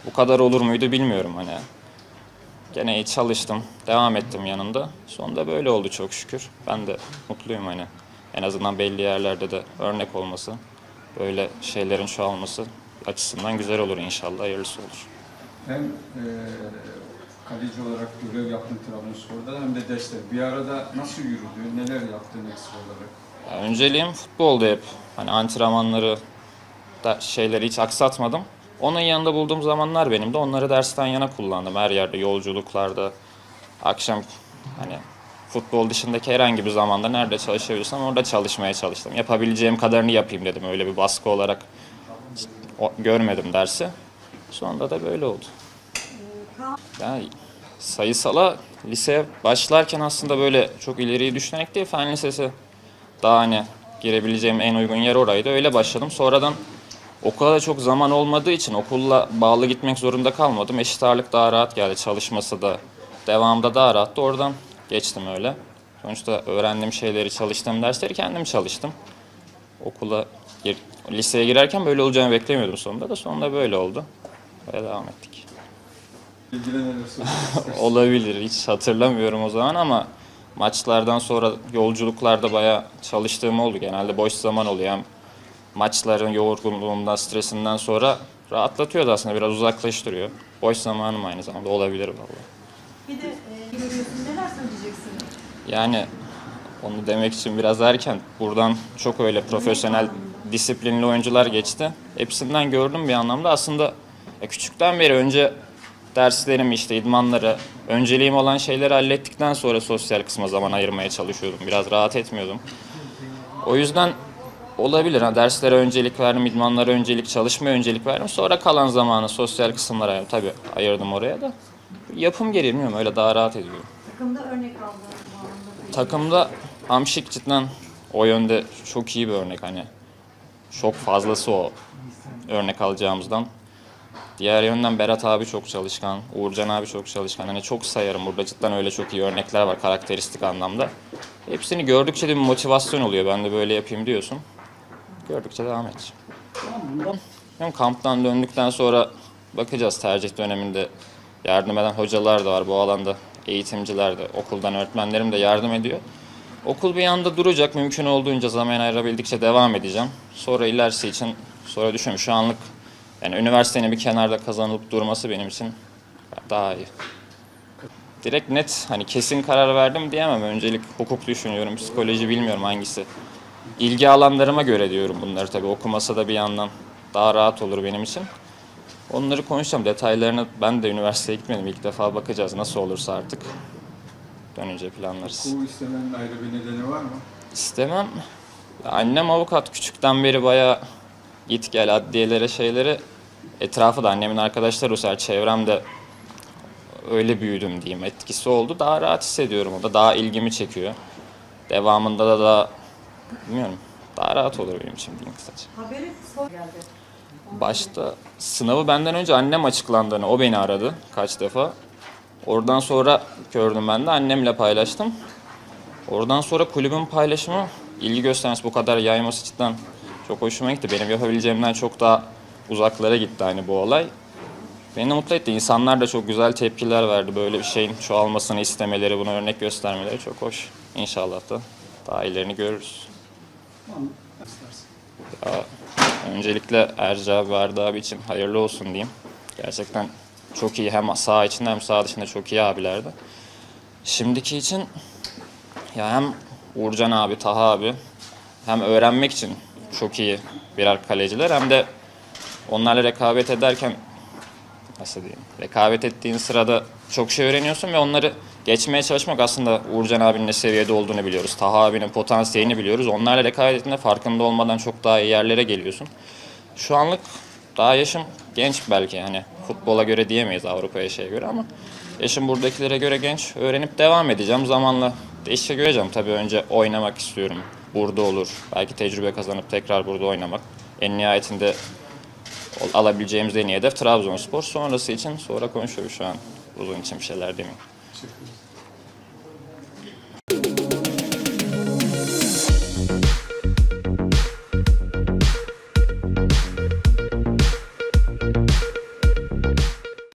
Bu kadar olur muydu bilmiyorum hani. Gene iyi çalıştım, devam ettim yanında. Sonunda böyle oldu çok şükür. Ben de mutluyum hani. En azından belli yerlerde de örnek olması, böyle şeylerin çoğalması açısından güzel olur inşallah, hayırlısı olur. Hem kaleci olarak görev yaptın Trabzonspor'da hem de destek. Bir arada nasıl yürüdü, neler yaptın ekstra olarak? Ya önceliğim futbolda hep. Hani antrenmanları da şeyleri hiç aksatmadım. Onun yanında bulduğum zamanlar benim de onları dersten yana kullandım. Her yerde, yolculuklarda, akşam hani futbol dışındaki herhangi bir zamanda nerede çalışabilirsem orada çalışmaya çalıştım. Yapabileceğim kadarını yapayım dedim. Öyle bir baskı olarak görmedim dersi. Sonunda da böyle oldu. Yani sayısala liseye başlarken aslında böyle çok ileriyi düşünerek değil, fen lisesi daha hani girebileceğim en uygun yer oraydı. Öyle başladım. Sonradan okula da çok zaman olmadığı için okulla bağlı gitmek zorunda kalmadım. Eşit ağırlık daha rahat geldi. Çalışması da devamında daha rahattı. Oradan geçtim öyle. Sonuçta öğrendiğim şeyleri, çalıştığım dersleri kendim çalıştım. Okula, liseye girerken böyle olacağını beklemiyordum sonunda da. Sonunda böyle oldu. Böyle devam ettik. İlgilenelim Olabilir. Hiç hatırlamıyorum o zaman ama maçlardan sonra yolculuklarda bayağı çalıştığım oldu. Genelde boş zaman oluyor. Hem maçların yorgunluğundan, stresinden sonra rahatlatıyordu aslında. Biraz uzaklaştırıyor. Boş zamanım aynı zamanda olabilir vallahi. Bir de görüyorsun, neler söyleyeceksin? Yani onu demek için biraz erken. Buradan çok öyle profesyonel, disiplinli oyuncular geçti. Hepsinden gördüm bir anlamda. Aslında küçükten beri önce derslerimi, işte idmanları, önceliğim olan şeyleri hallettikten sonra sosyal kısma zaman ayırmaya çalışıyordum. Biraz rahat etmiyordum. O yüzden olabilir. Ha, derslere öncelik verdim, idmanlara öncelik, çalışmaya öncelik verdim. Sonra kalan zamanı sosyal kısımlara tabii ayırdım oraya da. Yapım gereği bilmiyorum, öyle daha rahat ediyorum. Takımda örnek aldığın Takımda Hamşik cidden o yönde çok iyi bir örnek hani. Çok fazlası o örnek alacağımızdan. Diğer yönden Berat abi çok çalışkan, Uğurcan abi çok çalışkan. Hani çok sayarım burada, cidden öyle çok iyi örnekler var karakteristik anlamda. Hepsini gördükçe de bir motivasyon oluyor. Ben de böyle yapayım diyorsun. Gördükçe devam edeceğim. Hem kamptan döndükten sonra bakacağız, tercih döneminde yardım eden hocalar da var bu alanda. Eğitimciler de, okuldan öğretmenlerim de yardım ediyor. Okul bir yanda duracak, mümkün olduğunca zaman ayırabildikçe devam edeceğim. Sonra ilerisi için sonra düşünüyorum. Şu anlık yani üniversitenin bir kenarda kazanılıp durması benim için daha iyi. Direkt net hani kesin karar verdim diyemem. Öncelik hukuk düşünüyorum, psikoloji bilmiyorum hangisi. İlgi alanlarıma göre diyorum bunları tabii. Okumasa da bir yandan daha rahat olur benim için. Onları konuşacağım. Detaylarını ben de üniversiteye gitmedim. İlk defa bakacağız nasıl olursa artık. Dönünce planlarız. Bu istemenin ayrı bir nedeni var mı? İstemem. Annem avukat. Küçükten beri bayağı git gel adliyelere şeyleri. Etrafı da annemin arkadaşları, o sefer çevremde öyle büyüdüm diyeyim. Etkisi oldu. Daha rahat hissediyorum. O da daha ilgimi çekiyor. Devamında da daha bilmiyorum. Daha rahat olur benim için diyeyim kısaca. haberi son geldi. Başta sınavı benden önce annem açıklandığını, o beni aradı kaç defa. Oradan sonra gördüm, ben de annemle paylaştım. Oradan sonra kulübün paylaşımı, ilgi göstermesi, bu kadar yayması cidden çok hoşuma gitti. Benim yapabileceğimden çok daha uzaklara gitti hani bu olay. Beni mutlu etti. İnsanlar da çok güzel tepkiler verdi. Böyle bir şeyin çoğalmasını istemeleri, buna örnek göstermeleri çok hoş. İnşallah da daha ilerini görürüz. Ya, öncelikle Erci abi, Arda abi için hayırlı olsun diyeyim. Gerçekten çok iyi, hem saha içinde hem saha dışında çok iyi abilerdi. Şimdiki için ya hem Uğurcan abi, Taha abi hem öğrenmek için çok iyi birer kaleciler, hem de onlarla rekabet ederken nasıl diyeyim, rekabet ettiğin sırada çok şey öğreniyorsun ve onları geçmeye çalışmak, aslında Uğurcan abinin ne seviyede olduğunu biliyoruz. Taha abinin potansiyelini biliyoruz. Onlarla rekabet ettiğinde farkında olmadan çok daha iyi yerlere geliyorsun. Şu anlık daha yaşım genç belki, hani futbola göre diyemeyiz, Avrupa'ya şeye göre, ama yaşım buradakilere göre genç. Öğrenip devam edeceğim. Zamanla değişiklik göreceğim. Tabii önce oynamak istiyorum. Burada olur. Belki tecrübe kazanıp tekrar burada oynamak. En nihayetinde alabileceğimiz en iyi hedef Trabzonspor. Sonrası için sonra konuşuyoruz şu an. Uzun için bir şeyler demeyeyim. Teşekkür ederim.